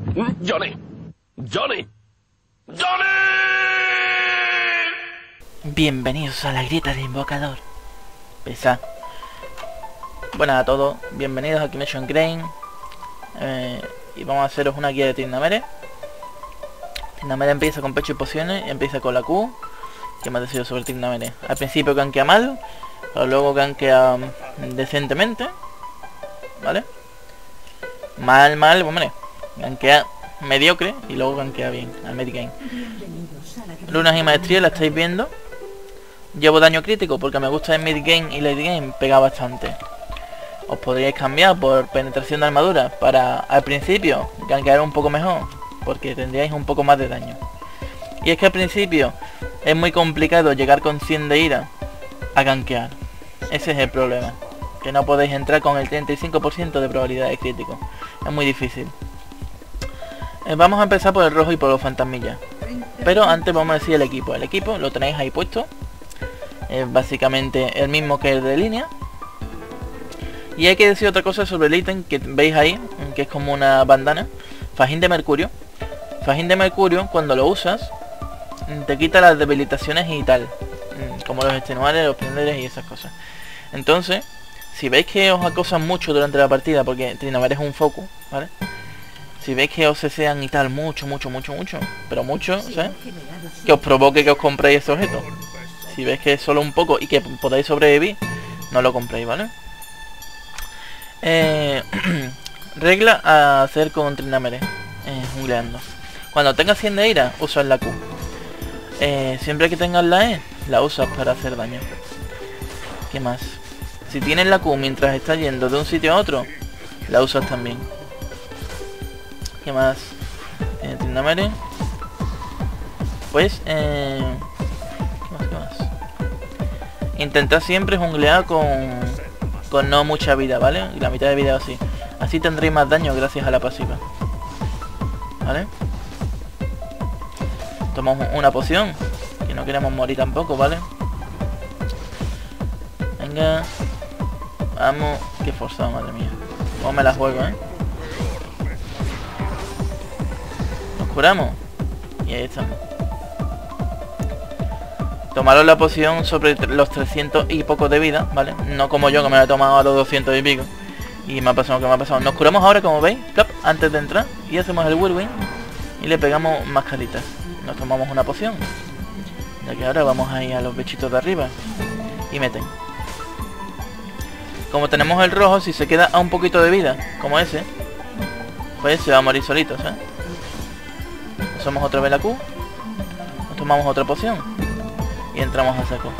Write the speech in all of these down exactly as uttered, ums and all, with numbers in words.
¡Johnny! ¡Johnny! ¡Johnny! Bienvenidos a la grieta de invocador. Pesa. Buenas a todos, bienvenidos a Kimetsu Crane. eh, Y vamos a haceros una guía de Tryndamere. Tryndamere empieza con pecho y pociones, empieza con la Q. ¿Qué me ha decidido sobre Tryndamere? Al principio gankea mal, pero luego gankea um, decentemente. ¿Vale? Mal, mal, hombre. Gankea mediocre y luego gankea bien al mid-game. Lunas y maestría la estáis viendo. Llevo daño crítico porque me gusta el mid-game y late game pega bastante. Os podríais cambiar por penetración de armadura para al principio gankear un poco mejor, porque tendríais un poco más de daño. Y es que al principio es muy complicado llegar con cien de ira a gankear. Ese es el problema, que no podéis entrar con el treinta y cinco por ciento de probabilidad de crítico. Es muy difícil. eh, Vamos a empezar por el rojo y por los fantasmillas. Pero antes vamos a decir el equipo. El equipo lo tenéis ahí puesto. Es básicamente el mismo que el de línea. Y hay que decir otra cosa sobre el ítem que veis ahí, que es como una bandana. Fajín de mercurio. Fajín de mercurio, cuando lo usas, te quita las debilitaciones y tal, como los extenuares, los prenderes y esas cosas. Entonces, si veis que os acosan mucho durante la partida, porque Tryndamere es un focus, ¿vale? Si veis que os desean y tal mucho, mucho, mucho, mucho, pero mucho, ¿sabes? Que os provoque que os compréis ese objeto. Si veis que es solo un poco y que podáis sobrevivir, no lo compréis, ¿vale? Eh, regla a hacer con Tryndamere, eh, jungleando. Cuando tengas cien de ira, usas la Q. Eh, siempre que tengas la E, la usas para hacer daño. ¿Qué más? Si tienes la Q mientras estás yendo de un sitio a otro, la usas también. ¿Qué más? Eh, Tryndamere. Pues, eh... ¿qué más? ¿Qué más? Intentad siempre junglear con... con no mucha vida, ¿vale? Y la mitad de vida así. Así tendréis más daño gracias a la pasiva. ¿Vale? Tomamos una poción, que no queremos morir tampoco, ¿vale? Venga. Vamos. Qué forzado, madre mía. ¿Cómo me la juego, eh? Nos curamos. Y ahí estamos. Tomaros la poción sobre los trescientos y poco de vida, ¿vale? No como yo, que me la he tomado a los doscientos y pico. Y me ha pasado lo que me ha pasado. Nos curamos ahora, como veis, plop, antes de entrar. Y hacemos el whirlwind. Y le pegamos más caritas. Nos tomamos una poción. Ya que ahora vamos a ir a los bichitos de arriba. Y meten. Como tenemos el rojo, si se queda a un poquito de vida, como ese, pues se va a morir solito, ¿sabes? Usamos otra vez la Q. Nos tomamos otra poción. Y entramos a saco.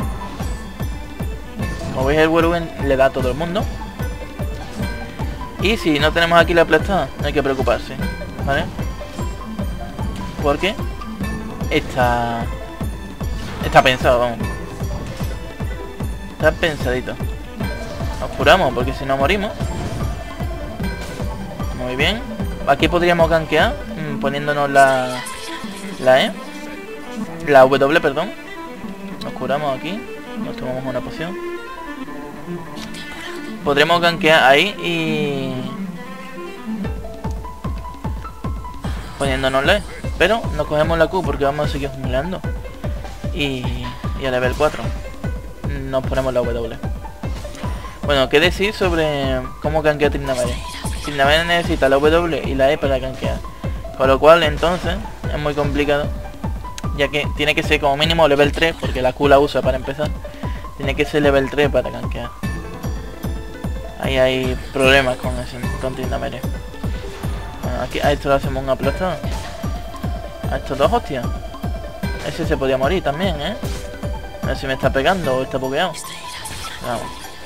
Como veis, el whirlwind le da a todo el mundo. Y si no tenemos aquí la aplastada, no hay que preocuparse, ¿vale? Porque está está pensado, vamos. Está pensadito. Nos curamos porque si no morimos. Muy bien. Aquí podríamos gankear mmm, poniéndonos la la E, la W, perdón. Nos curamos aquí, nos tomamos una poción. Podremos gankear ahí y... poniéndonos la E. Pero nos cogemos la Q porque vamos a seguir jungleando. Y... y a level cuatro nos ponemos la W. Bueno, ¿qué decir sobre cómo gankea Tryndamere? Tryndamere necesita la W y la E para gankear. Con lo cual, entonces, es muy complicado, ya que tiene que ser como mínimo level tres, porque la Q la usa para empezar. Tiene que ser level tres para gankear. Ahí hay problemas con ese, con Tryndamere. Bueno, aquí a esto le hacemos un aplastado. A estos dos, hostias. Ese se podía morir también, ¿eh? A ver si me está pegando o está pokeado. Vamos.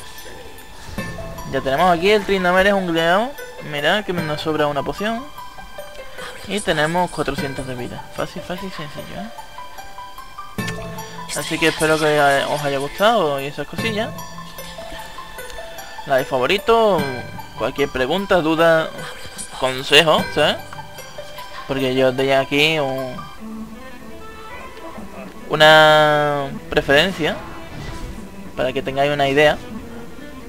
Ya tenemos aquí el Tryndamere jungleado. Mirad que nos sobra una poción. Y tenemos cuatrocientos de vida. Fácil, fácil, sencillo, ¿eh? Así que espero que os haya gustado y esas cosillas. La de favorito, cualquier pregunta, duda, consejo, ¿sabes? Porque yo os doy aquí un, una preferencia para que tengáis una idea.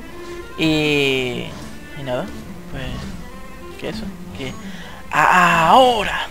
Y, y nada, pues que eso, que... ¡Ah! ahora.